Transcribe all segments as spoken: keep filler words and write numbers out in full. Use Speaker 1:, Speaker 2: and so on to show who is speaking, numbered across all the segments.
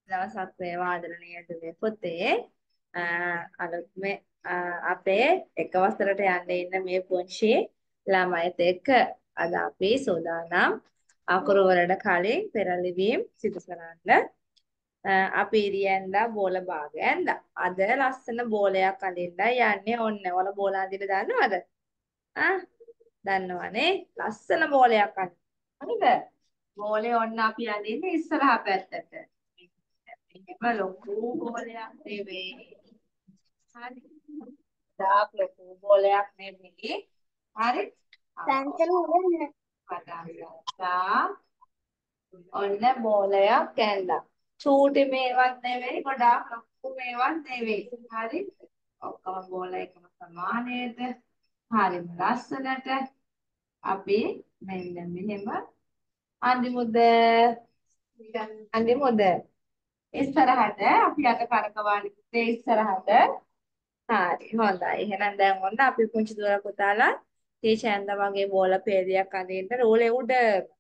Speaker 1: දවසක් වේවා ආදරණීය දුවේ පුතේ අලුත් මේ අපේ එක වසරට යන්න ඉන්න මේ පුංචි ළමයිත් එක්ක අද අපි සූදානම් අකුරු වලට කලින් පෙරලිවීම සිදු කරන්න. අපි ඉරියන්දා බෝල භාගය ඇන්දා. අද ලස්සන බෝලයක් අඳින්නයි යන්නේ. ඔන්න ඔයාලා බෝල අඳින්න දන්නවද? ආ දන්නවනේ. ලස්සන බෝලයක් අඳින්න. හරිද? බෝලේ ඔන්න අපි අඳින්නේ ඉස්සරහා පැත්තට. එහෙම ලොකු බෝලයක් නෙවෙයි. හරි. දාක් ලොකු බෝලයක් නෙවෙයි. හරි.
Speaker 2: පැන්සල් හොයන්න.
Speaker 1: පටන් ඔන්න බෝලයක් ඇඳලා. චූටි මේවත් නෙවෙයි, ගොඩාක් ලොකු මේවත් නෙවෙයි. හරි. ඔක්කොම බෝල එකම සමානයේද? හරි ලස්සනට අපි මෙන්න මෙහෙම අඳිමුද? අඳිමුද? ඉස්සරහට අපි අත කරකවන්නේ පුතේ ඉස්සරහට. හරි හොඳයි. එහෙනම් දැන් ඔන්න අපි පුංචි දුර පුතාලා ටීචර් ඇඳ වගේ බෝල පෙරියක් අඳින්න රෝලේ උඩ.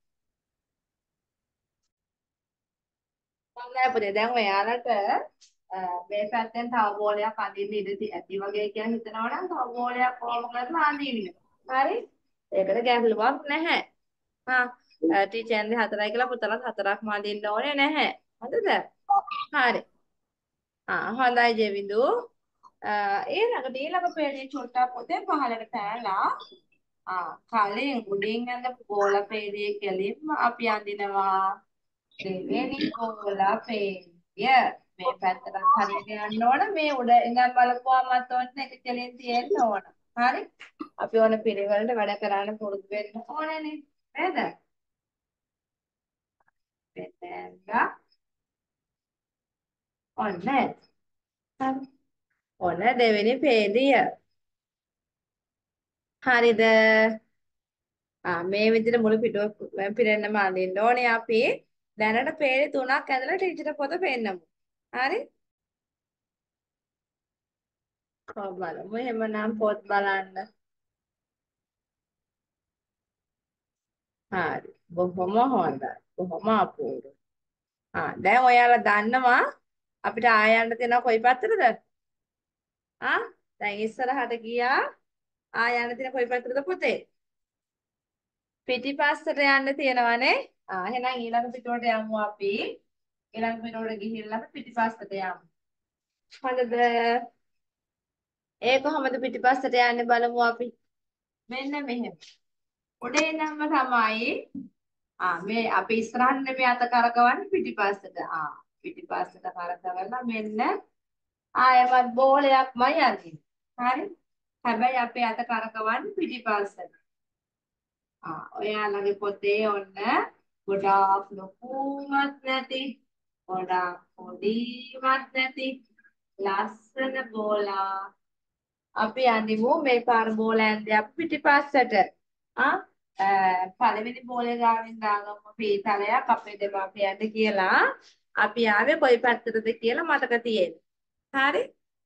Speaker 1: හොඳයි පුතේ. දැන් ඔයාලට මේ පැත්තෙන් තව බෝලයක් අඳින්න ඉඩ ඇති වගේ කියලා හිතනවනම් තව බෝලයක් ඕම කරලා අඳින්න. හරි? ඒකට ගැටලුවක් නැහැ. හා ටීචර් ඇඳේ හතරයි කියලා පුතාලත් හතරක්ම අඳින්න ඕනේ නැහැ. හරිද? හරි. ආ හොඳයි ජෙවිඳු. ඊළඟට ඊළඟ පේළිය චුට්ටක් පොතේ පහළට පෑලා ආ කලින් උඩින් ඇඳපු බෝල පේළිය කෙලින්ම අපි අඳිනවා දෙවෙනි බෝල පේළිය මේ පැත්තට හරියට යන්න ඕන මේ උඩ ඉඳන් බලපුවාමත් ඔන්න එක කෙලින් තියෙන්න ඕන හරි අපි ඕන පිළිවෙලට වැඩ කරන්න පුරුදු වෙන්න ඕනනේ නේද මෙතෙන්ද ඔන්න හරි ඔන්න දෙවෙනි පේළිය හරිද ආ මේ විදිහට මුළු පිටුව පිරෙන්නම අඳින්න ඕනේ අපි දැනට පේලි තුනක් ඇඳලා ටීචර් පොත පෙන්නමු. හරි? කොහොම බලමු. එහෙමනම් පොත් බලන්න. හරි. බොහොම හොඳයි. බොහොම අපූර්වයි. ආ දැන් ඔයාලා දන්නවා අපිට ආයන්න තියෙනවා කොයි පැත්තටද? ආ දැන් ඉස්සරහට ගියා ආයන්න තියෙන කොයි පැත්තටද පුතේ? පිටිපස්සට යන්න තියෙනවනේ. ආ එහෙනම් ඊළඟ පිටුවට යමු අපි. ඊළඟ පිටුවට ගිහිල්ලා පිටිපස්සට යමු. හොඳද? ඒ කොහොමද පිටිපස්සට යන්නේ බලමු අපි. මෙන්න මෙහෙම. උඩේ ඉඳන්ම තමයි ආ මේ අපි ඉස්සරහින් මේ අත කරකවන්නේ පිටිපස්සට. ආ පිටිපස්සට කරකවලා මෙන්න ආයෙමත් බෝලයක්මයි අදින්නේ. හරි? හැබැයි අපේ අත කරකවන්නේ පිටිපස්සට. ආ ඔයාලගේ පොතේ ඔන්න ගොඩාක් ලොකුවත් නැති ගොඩාක් පොඩිවත් නැති ලස්සන බෝලා අපි අඳිමු මේ පාර බෝල ඇන්දේ අපි පිටිපස්සට ආ පළවෙනි බෝලේ ගාවින් දාගමු පීතලයක් අපේ දෙමාපියන්ට කියලා අපි ආවේ කොයි පැත්තටද කියලා මතක තියෙන්න. හරි?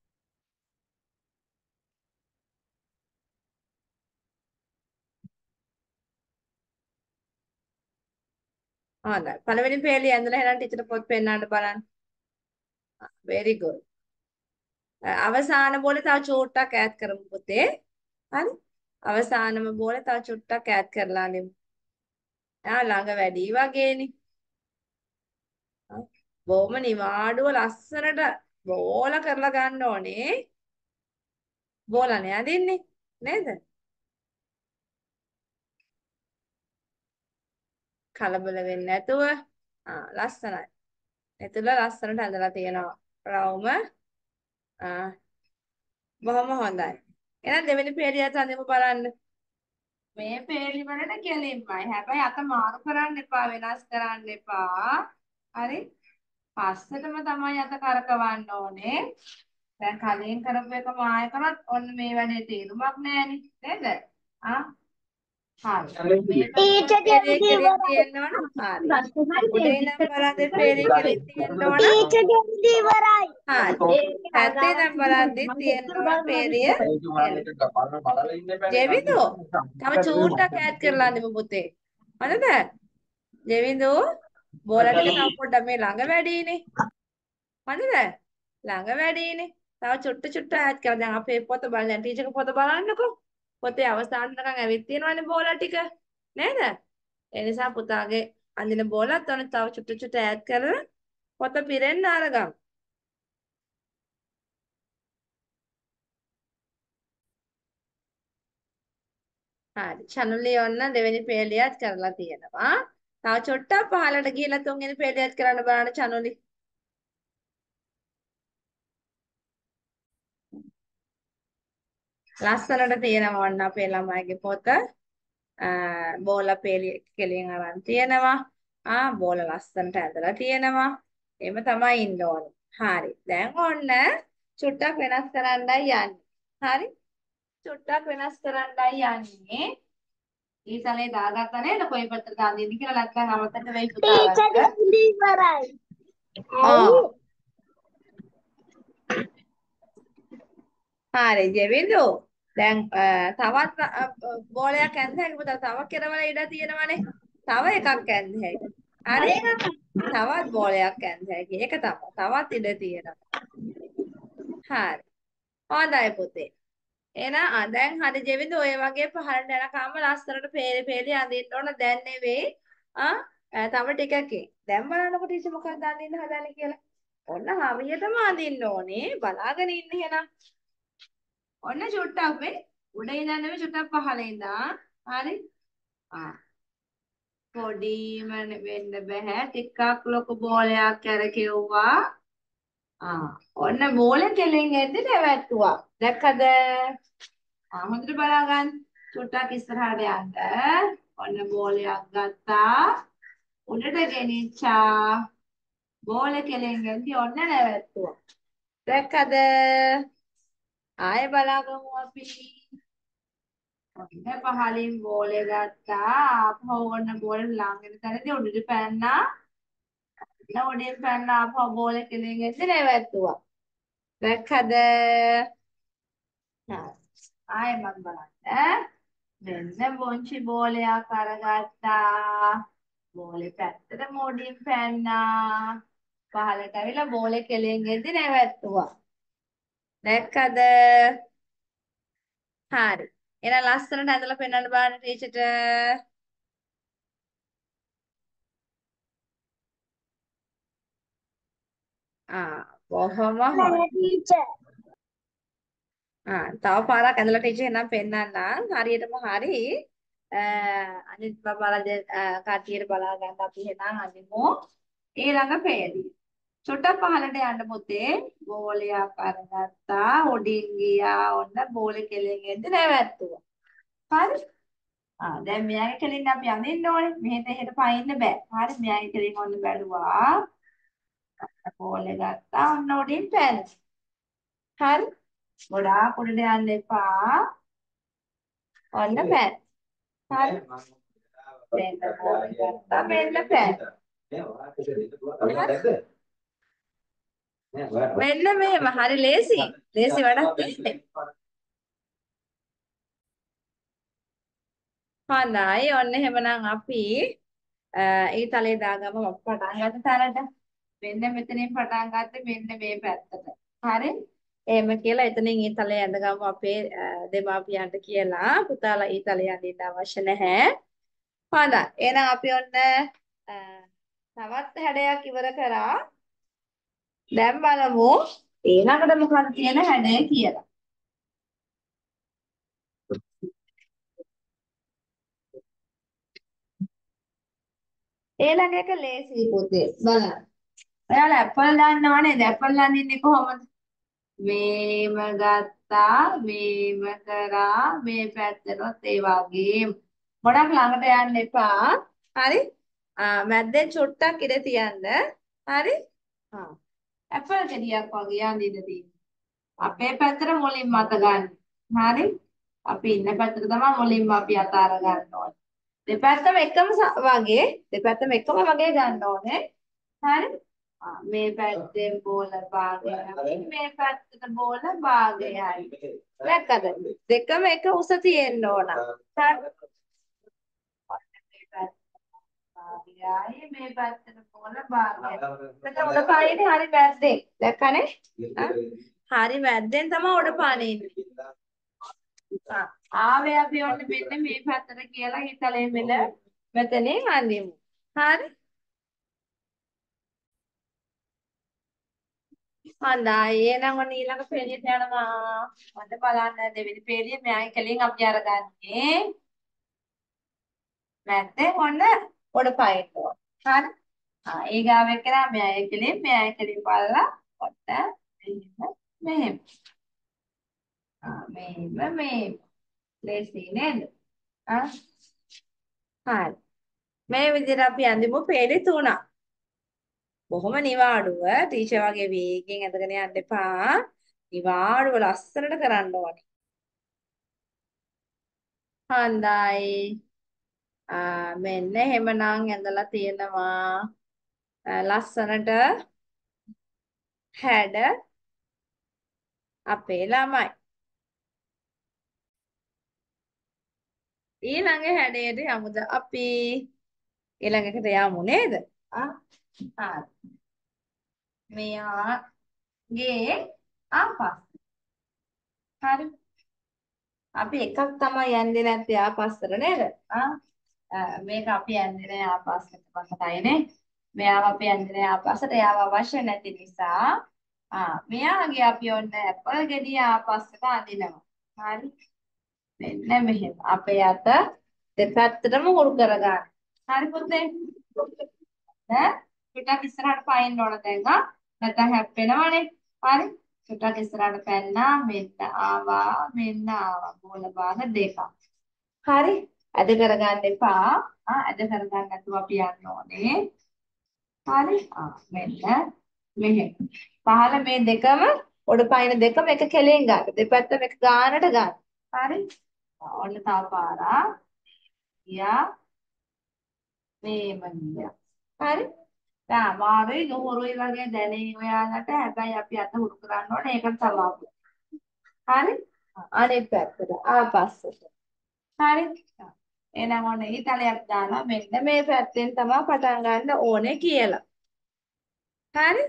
Speaker 1: හොඳයි. පළවෙනි පේළිය ඇඳලා එහෙනම් ටීචර් පොත් පෙන්නන්න බලන්න. very good. අවසාන බෝලේ තව චූට්ටක් ඈඩ් කරමු පුතේ. හරි? අවසානම බෝලේ තව චුට්ටක් ඈඩ් කරලා අනිමු. ආ ළඟ වැඩි වගේනේ. බොහොම නිවාඩුව ලස්සනට බෝල කරලා ගන්න ඕනේ. බෝලනේ අදින්නේ නේද? කලබල වෙන්නේ නැතුව ආ ලස්සනයි. එතුළ ලස්සනට ඇඳලා තියෙනවා. රවුම ආ බොහොම හොඳයි. එහෙනම් දෙවෙනි පේළියත් අඳිමු බලන්න. මේ පේලි වලට කෙලින්මයි. හැබැයි අත මාරු කරන්න එපා වෙනස් කරන්න එපා. හරි? පස්සටම තමයි අත කරකවන්න ඕනේ. දැන් කලින් කරපු එක මාය කරත් ඔන්න මේ වැඩේ තේරුමක් නෑනේ. නේද? ආ හරි. මේ
Speaker 2: ටීචර්
Speaker 1: පේලි
Speaker 2: ගෙන්දි
Speaker 1: කෙලින්
Speaker 2: ඉවරයි.
Speaker 1: තියෙන්න ඕන. හරි. උඩේ ඉඳන් බලද්දි පේලි කෙලින් තියෙන්න ඕන.
Speaker 2: ටීචර් ගෙන්දි ඉවරයි.
Speaker 1: හරි. පැත්තේ ඉඳන් බලද්දි තියෙන්න ඕන පේලිය. ජෙවිදු තව චූට්ටක් ඈඩ් කරලා අඳිමු පුතේ. හරිද? ජෙවිදු බෝල ටික තව පොඩ්ඩක් මේ ළඟ වැඩිනේ. හොඳද? ළඟ වැඩිනේ. තව චුට්ට චුට්ට ඈඩ් කරලා දැන් අපේ පොත බලන්න ටීචර්ගේ පොත බලන්නකෝ. පොතේ අවසානට නිකන් ඇවිත් තියෙනවනේ බෝලා ටික. නේද? ඒ නිසා පුතාගේ අඳින බෝලත් ඔන්න තව චුට්ට චුට්ට ඈඩ් කරලා පොත පිරෙන්න අරගමු. හරි. චනුලි ඔන්න දෙවෙනි පේලියත් කරලා තියෙනවා. තව චොට්ටක් පහළට ගිහලා තුන්වෙනි පේලියත් කරන්න බලන්න චනුලි. ලස්සනට තියෙනවා ඔන්න අපේ ළමයිගේ පොත. බෝල පේලි කෙලින් අරන් තියෙනවා. ආ බෝල ලස්සනට ඇඳලා තියෙනවා. එහෙම තමයි ඉන්න ඕනේ. හරි. දැන් ඔන්න චුට්ටක් වෙනස් කරන්නයි යන්නේ. හරි. චුට්ටක් වෙනස් කරන්නයි යන්නේ. ඊතලේ දාගත්තා නේද කොයි පැත්තට දාන්නේ කියලා නැත්නම් අමතක වෙයි පුතාලට.
Speaker 2: ටීචර් ඉඳි ඉවරයි.
Speaker 1: ආ හරි ජෙවිඳු දැන් තවත් බෝලයක් ඇඳ හැකි පුතා තව කෙරවල ඉඩ තියෙනවනේ. තව එකක් ඇඳ හැකි. හරි. තවත් බෝලයක් ඇඳ හැකි. ඒක තමයි. තවත් ඉඩ තියෙනවා. හරි. හොඳයි පුතේ. එහෙනම් දැන් හරි ජෙවිඳු ඔය වගේ පහළට යනකම් ලස්සනට පේලි පේලි අඳින්න ඕන දැන් නෙවෙයි. ආ තව ටිකකින්. දැන් බලන්නකො ටීචර් මොකක්ද අඳින්න හදන්නේ කියලා. ඔන්න හරියටම අඳින්න ඕනේ. බලාගෙන ඉන්න එහෙනම්. ඔන්න චුට්ටක් වේ. උඩ ඉඳන් නෙවෙයි චුට්ටක් පහළ ඉඳන්. හරි. ආ පොඩිම වෙන්න බෑ. ටිකක් ලොකු බෝලයක් කරකෙව්වා. ආ ඔන්න බෝලේ කෙලින් එද්දි නැවැත්තුවා. දැක්කද? ආ හොඳට බලා ගන්න. චුට්ටක් ඉස්සරහට යන්න. ඔන්න බෝලයක් ගත්තා. උඩට ගෙනිච්චා. බෝලේ කෙලින් එද්දි ඔන්න නැවැත්තුවා. දැක්කද? ආයෙ බලාගමු අපි. ඔන්න පහලින් බෝලේ ගත්තා. ආපහු ඔන්න බෝලේ ළඟට තැනදී උඩට පැන්නා. ඔන්න උඩින් පැන්නා ආපහු බෝලේ කෙලින් එද්දි නැවැත්තුවා. දැක්කද? හා ආයෙ මම බලන්න. මෙන්න බොන්චි බෝලයක් අරගත්තා. බෝලේ පැත්තට මොඩින් පැන්නා. පහලට ඇවිල්ලා බෝලේ කෙලින් එද්දි නැවැත්තුවා. දැක්කද? හරි. එහෙනම් ලස්සනට ඇඳලා පෙන්නන්න බලන්න ටීචර්ට. ආ බොහොම හොඳයි.
Speaker 2: ටීචර්.
Speaker 1: ආ තව පාරක් ඇඳලා ටීචර් එනම් පෙන්නන්නම්. හරියටම හරි. අනිත් බබාලා කට්ටියට බලා ගන්න අපි එහෙනම් අනිමු. ඊළඟ පේලිය. චොට්ටක් පහළට යන්න පුතේ. බෝලයක් අරගත්තා. උඩින් ගියා. ඔන්න බෝලේ කෙලෙන් එද්දි නැවැත්තුවා. හරි. ආ දැන් මෙයාගේ කෙලින් අපි අඳින්න ඕනේ. මෙහෙට එහෙට පයින්න බෑ. හරි මෙයාගේ කෙලින් ඔන්න බැලුවා. බෝලේ ගත්තා. ඔන්න උඩින් පැන. හරි. ගොඩාක් උඩට යන්න එපා. ඔන්න පැන. හරි. මෙන්න බෝලේ ගත්තා. මෙන්න පැන. මෙන්න මේව හරි ලේසි. ලේසි වැඩක් තියෙන්නේ. හොඳයි. ඔන්න එහෙමනම් අපි ඊතලේ දාගම පටන් ගන්න තරට. මෙන්න මෙතනින් පටන් ගත්තේ මෙන්න මේ පැත්තට. හරි? එහෙම කියලා එතනින් ඊතලේ ඇඳගමු අපේ දෙමාපියන්ට කියලා. පුතාලා ඊතලේ අඳින්න අවශ්‍ය නැහැ. හොඳයි. එහෙනම් අපි ඔන්න තවත් හැඩයක් ඉවර කරා. දැන් බලමු ඊළඟට මොකක්ද තියෙන හැඩය කියලා. ඊළඟ එක ලේසි පුතේ බලන්න. ඔයාලා ඇපල් දන්නව නේද? ඇපල් අඳින්නේ කොහොමද? මේම ගත්තා, මේම කරා, මේ පැත්තටත් ඒ වගේම. ගොඩක් ළඟට යන්න එපා. හරි? ආ මැද්දෙන් චුට්ටක් ඉඳ තියන්න. හරි? ආ ඇපල් ගෙඩියක් වගේ අඳින්න තියෙනවා. අපේ පැත්තට මුලින්ම අත ගන්න. හරි? අපි ඉන්න පැත්තට තමයි මුලින්ම අපි අත අර ගන්න ඕනේ. දෙපැත්තම එකම වගේ දෙපැත්තම එකම වගේ ගන්න ඕනේ. හරි? ආ මේ පැත්තෙන් බෝල භාගයයි මේ පැත්තට බෝල භාගයයි. දැක්කද? දෙකම එක උස තියෙන්න ඕන. හරි? ආයි මේ පැත්තට පොළ භාගය. එතකොට උඩ පායේනේ හරි වැද්දෙන්. දැක්කනේ? හරි වැද්දෙන් තමයි උඩ පානේ ඉන්නේ. ආවේ අපි ඔන්න මෙන්න මේ පැත්තට කියලා හිතලේ මෙල මෙතනින් අඳිමු. හරි? හොඳයි. එහෙනම් ඔන්න ඊළඟ පේලියට යනවා. මට බලන්න දෙවෙනි පේලිය මෙයන් කලින් අපි අරගන්නේ. නැත්නම් ඔන්න උඩ පායට ඕන. හරි? ආ ඒ ගාව එක්කලා මෙයන් කලින් මෙයන් කලින් බලලා ඔන්න මෙහෙම මෙහෙම. ආ මෙහෙම මෙහෙම. ලේසි නේද? ආ හරි. මේ විදිහට අපි අඳිමු පේලි තුනක්. බොහොම නිවාඩුව ටීචර් වගේ වේගෙන් ඇදගෙන යන්න එපා. නිවාඩුව ලස්සනට කරන්න ඕනේ. හොඳයි. ආ මෙන්න එහෙමනම් ඇඳලා තියෙනවා. ලස්සනට හැඩ අපේ ළමයි. ඊළඟ හැඩයට යමුද අපි? ඊළඟකට යමු නේද? ආ හරි. මෙයාගේ ආපස්. හරි. අපි එකක් තමයි යන්නේ නැත්තේ ආපස්සට නේද? ආ මේක අපි යන්නේ නැහැ ආපස්සට පස්සටයිනේ. මෙයාව අපි යන්නේ නැහැ ආපස්සට. එයාව අවශ්‍ය නැති නිසා ආ මෙයාගේ අපි ඔන්න ඇපල් ගෙඩිය ආපස්සට අඳිනවා. හරි. මෙන්න මෙහෙම. අපේ අත දෙපැත්තටම උරු කරගන්න. හරි පුතේ. ඈ ටිකක් ඉස්සරහට පයින්න ඕන දැන් ආ. නැත්නම් හැප්පෙනවනේ. හරි. ටිකක් ඉස්සරහට පැන්නා මෙන්න ආවා මෙන්න ආවා. බෝල භාග දෙකක්. හරි. ඇද කරගන්න එපා. ආ ඇද කරගන්න නැතුව අපි යන්න ඕනේ. හරි. ආ මෙන්න මෙහෙම. පහළ මේ දෙකම උඩ පයින් දෙකම එක කෙලෙන් ගන්න. දෙපැත්තම එක ගානට ගන්න. හරි. ඔන්න තව පාරක්. ගියා. මේම ගියා. හරි. දැන් අමාරුයි නෝරුයි වගේ දැනේ ඔයාලට. හැබැයි අපි අත උරු කරන්න ඕනේ. ඒකට තමයි. හරි. අනිත් පැත්තට ආපස්සට. හරි. එහෙනම් ඔන්න ඊතලයක් දාලා මෙන්න මේ පැත්තෙන් තමයි පටන් ගන්න ඕනේ කියලා. හරි.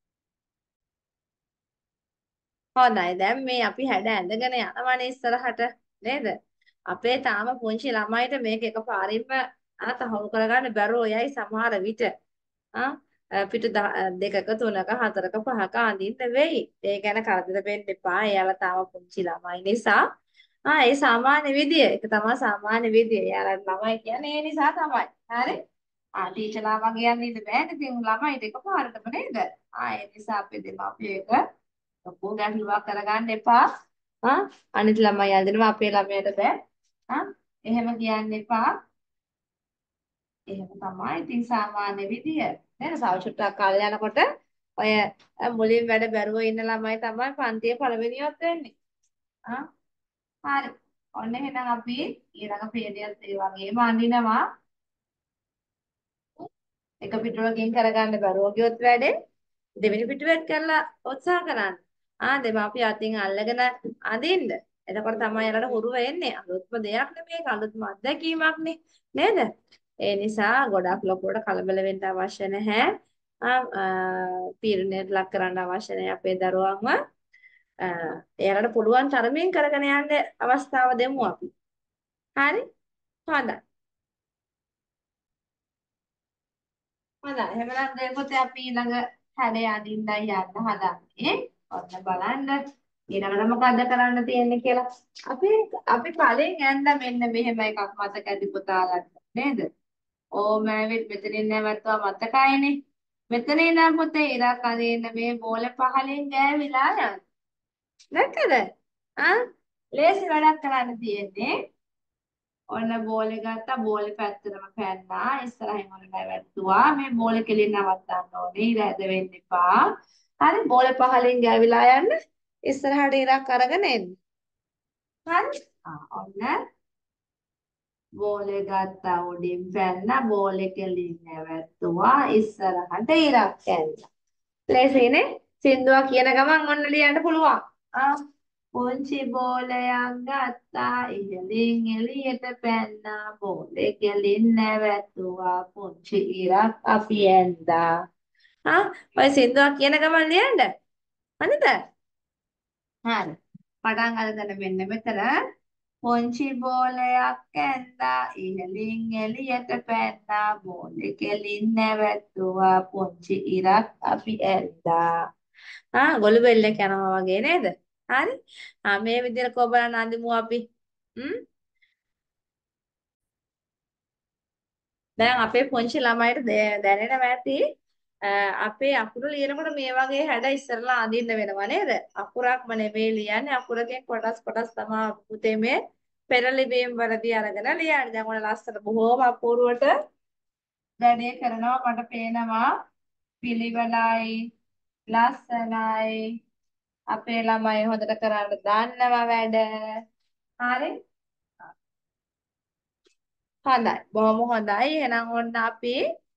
Speaker 1: හොඳයි. දැන් මේ අපි හැඩ ඇඳගෙන යනවනේ ඉස්සරහට නේද? අපේ තාම පුංචි ළමයිට මේක එකපාරින්ම ආ තහවුරු කරගන්න බැරුව යයි සමහර විට. ආ පිටු දෙකක තුනක හතරක පහක අඳින්න වෙයි. ඒ ගැන කරදර වෙන්න එපා. එයාලා තාම පුංචි ළමයි නිසා. ආ ඒ සාමාන්‍ය විදිය. ඒක තමයි සාමාන්‍ය විදිය. එයාලා ළමයි කියන්නේ ඒ නිසා තමයි. හරි? ආ ටීචර්ලා වගේ යන්න ඉන්න බෑනේ. ඉතින් ළමයිට එකපාරටම නේද? ආ ඒ නිසා අපි දෙමාපියෝ එක ලොකු ගැටලුවක් කරගන්න එපා. ආ අනිත් ළමයි අඳිනවා අපේ ළමයට බෑ. ආ එහෙම කියන්න එපා. එහෙම තමයි. ඉතින් සාමාන්‍ය විදිය. නේද? සව චුට්ටක් කල් යනකොට ඔය මුලින් වැඩ බැරුව ඉන්න ළමයි තමයි පන්තියේ පළවෙනියොත් වෙන්නේ. ආ හරි. ඔන්න එහෙනම් අපි ඊළඟ පේලියත් ඒ වගේම අඳිනවා. එක පිටුවකින් කරගන්න බැරුව ගියොත් වැඩේ දෙවෙනි පිටුවෙත් කරලා උත්සාහ කරන්න. ආ දෙමාපිය අතින් අල්ලගෙන අඳින්න. එතකොට තමයි යාලට හුරු වෙන්නේ. අලුත්ම දෙයක් නෙමේක. අලුත්ම අත්දැකීමක්නේ. නේද? ඒ නිසා ගොඩක් ලොකුවට කලබල වෙන්න අවශ්‍ය නැහැ. ආ පීඩනයට ලක් කරන්න අවශ්‍ය නැහැ අපේ දරුවන්ව. එයාලට පුළුවන් තරමින් කරගෙන යන්න අවස්ථාව දෙමු අපි. හරි? හොඳයි. හොඳයි. එහෙනම් දෙපොතේ අපි ඊළඟ හැඩය අඳින්නයි යන්න හදන්නේ. ඔන්න බලන්න. ඊළඟට මොකද්ද කරන්න තියෙන්නේ කියලා. අපි අපි කලින් යන්න මෙන්න මෙහෙම එකක් මතක ඇති පුතාලට. නේද? ඕම ඇවිත් මෙතනින් නැවතුවා මතකයිනේ. මෙතන ඉඳන් පුතේ ඉරක් අදින්න මේ බෝලේ පහලින් ගෑවිලා යන්න. දැක්කද? ආ ලේසි වැඩක් කරන්න තියෙන්නේ. ඔන්න බෝලේ ගත්තා බෝලේ පැත්තටම පැන්නා ඉස්සරහින් ඔන්න නැවැත්තුවා මේ බෝලේ කෙලින් නවත්තන්න ඕනේ ඉර ඇද වෙන්න එපා. හරි බෝලේ පහලින් ගෑවිලා යන්න ඉස්සරහට ඉරක් අරගෙන එන්න. හරි? ආ ඔන්න බෝලේ ගත්තා උඩින් පැන්නා බෝලේ කෙලින් නැවැත්තුවා ඉස්සරහට ඉරක් ඇන්නා. ලේසිනේ සින්දුවක් කියන ගමන් ඔන්න ලියන්න පුළුවන්. ආ පුංචි බෝලයක් ගත්තා ඉහළින් එළියට පැන්නා බෝලේ කෙලින් නැවැත්තුවා පුංචි ඉරක් අපි ඇන්දා. හා ඔය සින්දුවක් කියන ගමන් ලියන්න. හරිද? හරි. පටන් අරගෙන මෙන්න මෙතන පුංචි බෝලයක් ඇන්දා ඉහළින් එළියට පැන්නා බෝලේ කෙලින් නැවැත්තුවා පුංචි ඉරක් අපි ඇන්දා. ආ ගොළු බෙල්ලක් යනවා වගේ නේද? හරි. ආ මේ විදිහට කො බලන්න අඳිමු අපි. හ්ම්. දැන් අපේ පුංචි ළමයිට දෑ- දැනෙනවා ඇති අපේ අකුරු ලියනකොට මේ වගේ හැඩ ඉස්සරලා අඳින්න වෙනවා නේද? අකුරක්ම නෙමෙයි ලියන්නේ අකුරකින් කොටස් කොටස් තමයි පුතේ මේ පෙරලිවීම වලදී අරගෙන ලියන්නේ. දැන් ඔන්න ලස්සන බොහෝම අපූර්වට වැඩේ කරනවා මට පේනවා පිළිවෙලයි ලස්සනයි අපේ ළමයි හොඳට කරන්න දන්නවා වැඩ. හරි. හොඳයි. බොහොම හොඳයි. එහෙනම් ඔන්න අපි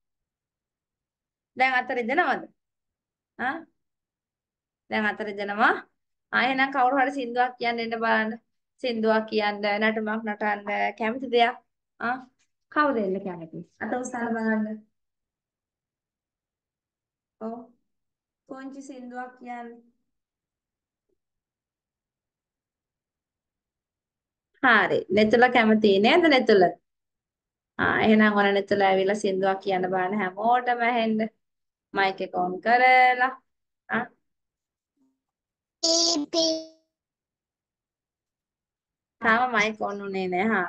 Speaker 1: දැන් අතර ඉඳනවද? ආ දැන් අතර ඉඳනවා. ආ එහෙනම් කවුරු හරි සින්දුවක් කියන්න එන්න බලන්න. සින්දුවක් කියන්න නටුමක් නටන්න කැමති දෙයක්. ආ කවුද එන්න කැමති? අත උස්සලා බලන්න. ඔව්. පුංචි සින්දුවක් කියන්න. හරි. නෙතුල කැමති නේද නෙතුල? ආ එහෙනම් ඔන්න නෙතුල ඇවිල්ලා සින්දුවක් කියන්න බලන්න හැමෝටම ඇහෙන්න. මයික් එක ඔන් කරලා. ආ
Speaker 2: පීපි
Speaker 1: තාම මයික් ඔන් උනේ නෑ හා.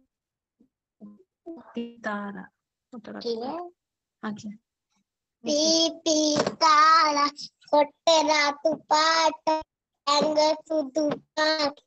Speaker 3: තාර උතර
Speaker 2: කිය
Speaker 3: අකිය
Speaker 2: පීපි තාලා කොට්ටේ රතු පාට ඇඟ සුදු පාට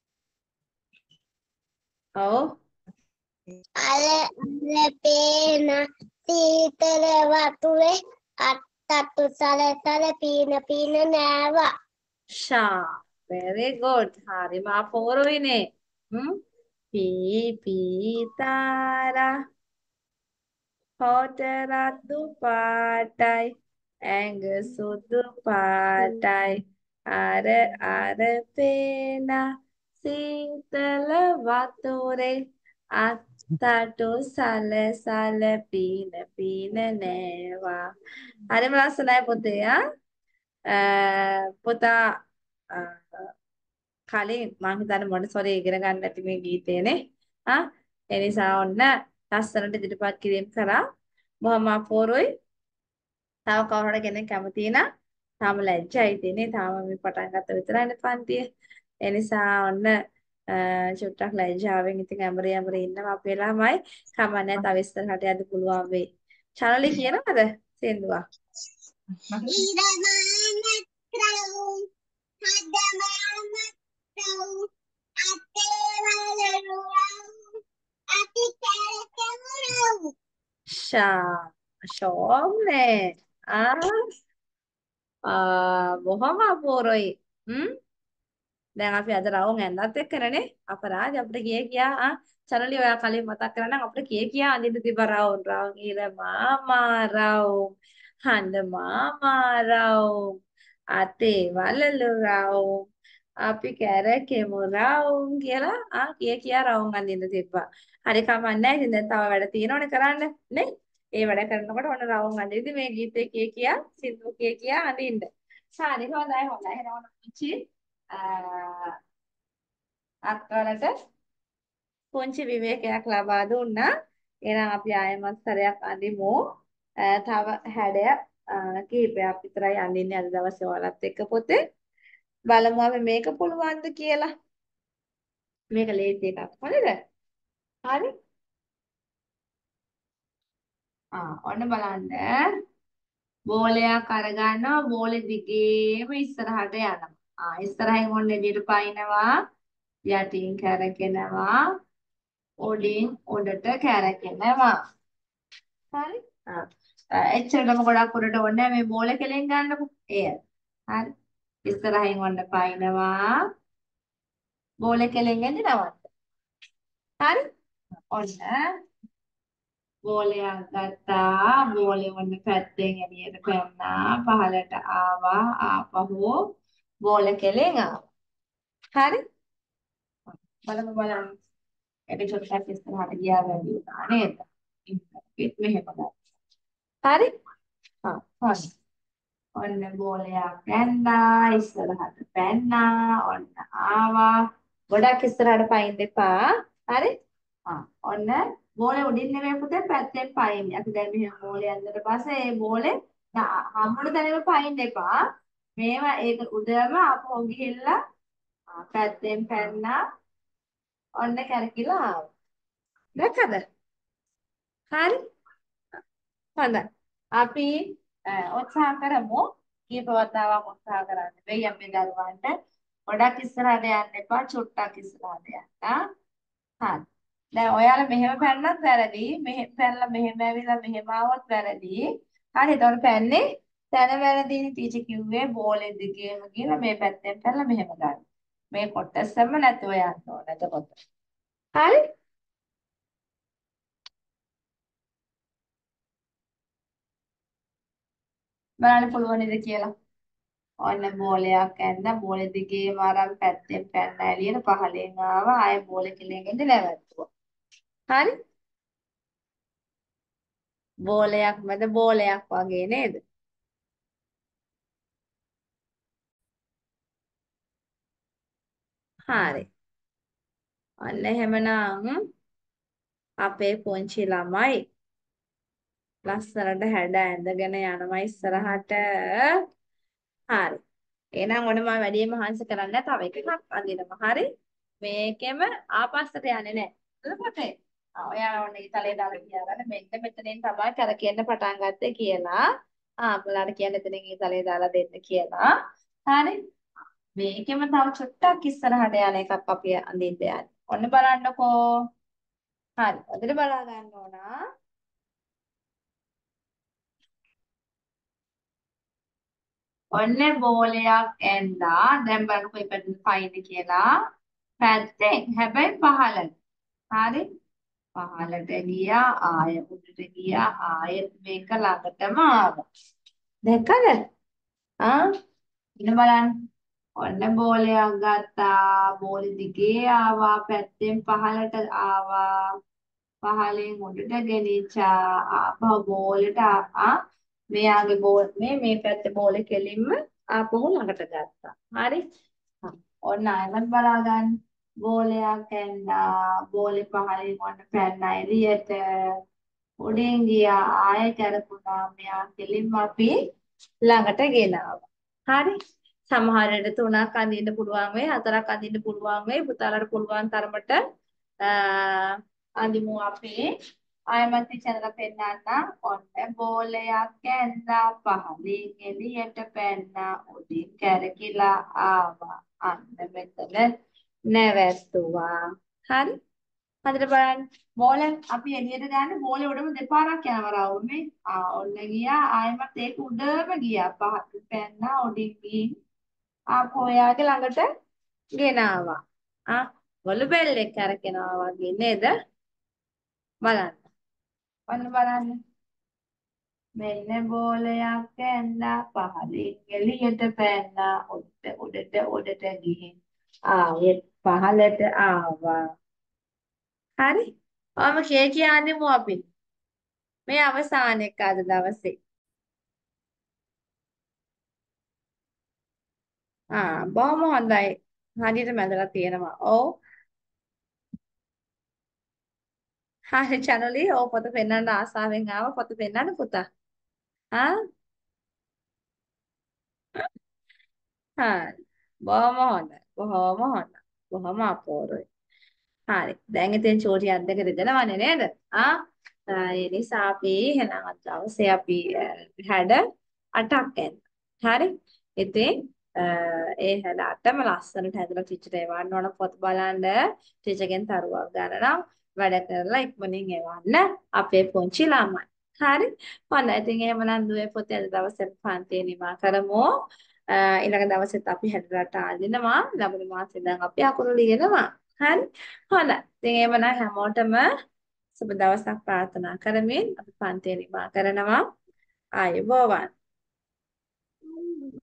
Speaker 1: ඔව්.
Speaker 2: අල අල පේන සීතල වතුරේ අත්තට්ටු සලසල පීන පීන නෑවා
Speaker 1: ෂා very good හරිම අපූර්වයිනේ හ්ම් පී පී තාරා හොට රතු පාටයි ඇඟ සුදු පාටයි අර අර පේන සීතල වතුරේ අත්තටු සල සල පීන පීන නෑවා හරිම ලස්සනයි පුතේ ආ අ, පුතා අ, කලින් මං හිතන්නේ මොන්ටිසෝරි ඉගෙන ගන්න ඇති මේ ගීතේනේ. ආ ඒ නිසා ඔන්න ලස්සනට ඉදිරිපත් කිරීම කරා. බොහොම අපූර්වයි. තව කවුරු හරි කෙනෙක් කැමති නම් තාම ලැජ්ජයි තියෙන්නේ. තාම මේ පටන් ගත්ත විතරයිනේ පන්තිය. ඒ නිසා ඔන්න අ, චුට්ටක් ලැජ්ජාවෙන් ඉතින් ඇඹරි ඇඹරි ඉන්නවා අපේ ළමයි. කමන්නේ තව ඉස්සරහට යන්න පුළුවන් වෙයි. චනලි කියනවද සින්දුවක්?
Speaker 2: ඉරමානත් රවුම් හදමානත් රවුම් අතේ වලරු රවුම් අපි කැරකෙමු රවුම්
Speaker 1: ෂා ෂෝම්නේ ආ ආ බොහොම අපූර්වයි හ්ම් දැන් අපි අද රවුම් ඇඳත් එක්කනේ අපරාධ අපිට කිය කියා ආ චනලි ඔයා කලින් මතක් කරා නම් අපිට කිය කියා අඳින්න තිබ්බ රවුම් රවුම් ඉර මාමා රවුම් හඳ මාමා රවුම් අතේ වලලු රවුම් අපි කැරකෙමු රවුම් කියලා ආ කිය කියා රවුම් අඳින්න තිබ්බා හරි කමක් නැහැ ඉතින් දැන් තව වැඩ තියෙනවනේ කරන්න නේ ඒ වැඩ කරනකොට ඔන්න රවුම් අඳින්න මේ ගීතේ කිය කියා සින්දු කිය කියා අඳින්න හරි හොඳයි හොඳයි එහෙනම් ඔන්න පුංචි අක්කලට පුංචි විවේකයක් ලබා දුන්නා. එහෙනම් අපි ආයෙමත් සැරයක් අඳිමු. අ, තව හැඩයක් අ, කිහිපයක් විතරයි අඳින්නේ අද දවසේ ඔයාලත් එක්ක පොතේ. බලමු අපි මේක පුළුවන්ද කියලා. මේක ලේසි එකක්. හරිද? හරි. ආ ඔන්න බලන්න. බෝලයක් අරගන්නවා. බෝලෙ දිගේම ඉස්සරහට යනවා. ආ ඉස්සරහින් ඔන්න එළියට පයින්නවා. යටින් කැරකෙනවා. උඩින් උඩට කැරකෙනවා. හරි. ආ. එච්චරටම ගොඩක් උඩට ඕනේ නැහැ මේ බෝල කෙලෙන් ගන්නකො. එය. හරි. ඉස්සරහින් ඔන්න පයින්නවා. බෝල කෙලෙන් එදිනවද? හරි. ඔන්න බෝලයක් ගත්තා. බෝලේ ඔන්න පැත්තෙන් එළියට පැන්නා. පහළට ආවා. ආපහු බෝල කෙලෙන් ආවා. හරි? බලමු බලන්න. ඒක චොට්ටක් ඉස්සරහට ගියා වැඩි වුණා නේද? ඉතින් මෙහෙම ගන්න. හරි? හා හරි. ඔන්න බෝලයක් ඇන්දා ඉස්සරහට පැන්නා ඔන්න ආවා ගොඩක් ඉස්සරහට පයින් දෙපා හරි ආ ඔන්න බෝලේ උඩින් නෙමෙයි පුතේ පැත්තෙන් පයින් අපි දැන් මෙහෙම බෝලේ ඇන්දට පස්සේ ඒ බෝලේ හම්බුන තැනම පයින් දෙපා මේවා ඒක උඩම අපෝ ගිහිල්ලා ආ, පැත්තෙන් පැන්නා ඔන්න කැරකිලා ආවා දැක්කද හරි හොඳයි. අපි අ, උත්සාහ කරමු කීප වතාවක් උත්සාහ කරන්න. වෙයි අපේ දරුවන්ට ගොඩක් ඉස්සරහට යන්න එපා. චුට්ටක් ඉස්සරහට යන්න. හරි. දැන් ඔයාලා මෙහෙම පැන්නත් වැරදි. මෙහෙම පැනලා මෙහෙම ඇවිල්ලා මෙහෙම ආවොත් වැරදි. හරි. එතකොට පැන්නේ තැන වැරදිනේ ටීචර් කිව්වේ බෝලේ දිගේම ගිහලා මේ පැත්තෙන් පැනලා මෙහෙම ගන්න. මේ කොටසම නැතුව යන්න ඕන. එතකොට. හරි. බලන්න පුළුවන් නේද කියලා. ඔන්න බෝලයක් ඇන්න බෝලෙ දිගේම අරන් පැත්තෙන් පැන්න එළියට පහලෙන් ආවා ආයෙ බෝලෙ කෙලෙන් නැවැත්තුවා. හරි? බෝලයක් මැද බෝලයක් වගේ නේද? හරි. අන්න එහෙමනම් අපේ පුංචි ළමයි ලස්සනට හැඩ ඇඳගෙන යනවා ඉස්සරහට. හරි. එහෙනම් ඔන්න මම වැඩි මහන්සි කරන්නේ තව එකක් අඳිනවා. හරි? මේකෙම ආපස්සට යන්නේ නැහැ. හරිද පුතේ? ආ ඔයාලා ඔන්න ඉතලේ දාලා කියලානේ මෙන්න මෙතනින් තමයි කරකියන්න පටන් ගත්තේ කියලා. ආ අපලාට කියන්න එතනින් ඉතලේ දාලා දෙන්න කියලා. හරි? මේකෙම තව චුට්ටක් ඉස්සරහට යන එකක් අපි අඳින්න යන්නේ. ඔන්න බලන්නකෝ. හරි. හොඳට බලා ගන්න ඕන. ඔන්න බෝලයක් ඇන්දා. දැන් බලන්නකෝ මේ පැත්තට පයින් කියලා. පැත්තෙන් හැබැයි පහළට. හරි? පහළට ගියා ආය උඩට ගියා ආයෙත් මේක ළඟටම ආවා. දැක්කද? ආ ඉන්න බලන්න. ඔන්න බෝලයක් ගත්තා. බෝලෙ දිගේ ආවා පැත්තෙන් පහළට ආවා. පහළෙන් උඩට ගෙනිච්චා. ආපහු බෝලෙට ආ මෙයාගේ බෝල් මේ මේ පැත්තේ බෝලේ කෙලින්ම ආපහු ළඟට ගත්තා. හරි? හා. ඔන්න ආයෙත් බලා ගන්න. බෝලයක් ඇන්දා. බෝලේ පහළින් ඔන්න පැන්නා එළියට. උඩින් ගියා ආයෙ කරකුණා. මෙයා කෙලින්ම අපි ළඟට ගෙනාවා. හරි? සමහර විට තුනක් අඳින්න පුළුවන් වෙයි, හතරක් අඳින්න පුළුවන් වෙයි. පුතාලට පුළුවන් තරමට අ අඳිමු අපි. ආයමත් channel පෙන්නන්න. ඔන්න බෝලයක් ඇන්දා පහලින් එළියට පැන්නා උඩින් කැරකිලා ආවා. අන්න මෙතන නැවැත්තුවා. හරි? හොඳට බලන්න. බෝලෙන් අපි එළියට දාන්නේ බෝලේ උඩම දෙපාරක් යනවා රවුම් මේ. ආ ඔන්න ගියා ආයමත් ඒක උඩම ගියා. පහලින් පැන්නා උඩින් ගිහින් ආපහු එයාගේ ළඟට ගෙනාවා. ආ වලු බෙල්ලෙක් කරකිනවා වගේ නේද? බලන්න. ඔන්න බලන්න. මෙන්න බෝලයක් ඇන්දා පහලින් එළියට පැන්නා උඩට උඩට උඩට ගිහින් ආයෙත් පහළට ආවා. හරි? ඔම කිය කියන්නේමු අපි. මේ අවසාන එක අද දවසේ. ආ බොහොම හොඳයි. හරියට මැදලා තියෙනවා. ඔව්. හරි චනලි ඔව් පොත පෙන්වන්න ආසාවෙන් ආව පොත පෙන්වන්න පුතා. ආ හරි. බොහොම හොඳයි. බොහොම හොඳයි. බොහොම අපූර්වයි. හරි. දැන් ඉතින් චෝටි අත් දෙක රිදෙනවනේ නේද? ආ ඒ නිසා අපි එහෙනම් අද දවසේ අපි අ, හැඩ අටක් ගන්න. හරි. ඉතින් අ, ඒ හැඩ අටම ලස්සනට හැදලා ටීචර් එවන්න ඕන පොත බලන්න. ටීචර්ගෙන් තරුවක් ගන්න නම් වැඩ කරලා ඉක්මනින් එවන්න අපේ පුංචි ළමයි. හරි. හොඳයි. ඉතින් එහෙමනම් දුවේ පුතේ අද දවසේ පන්තිය නිමා කරමු. අ, ඊළඟ දවසෙත් අපි හැඩරට ආදිනවා. ලබන මාසේ ඉඳන් අපි අකුරු ලියනවා. හරි. හොඳයි. ඉතින් එහෙමනම් හැමෝටම සුබ දවසක් ප්‍රාර්ථනා කරමින් අපි පන්තිය නිමා කරනවා. ආයුබෝවන්.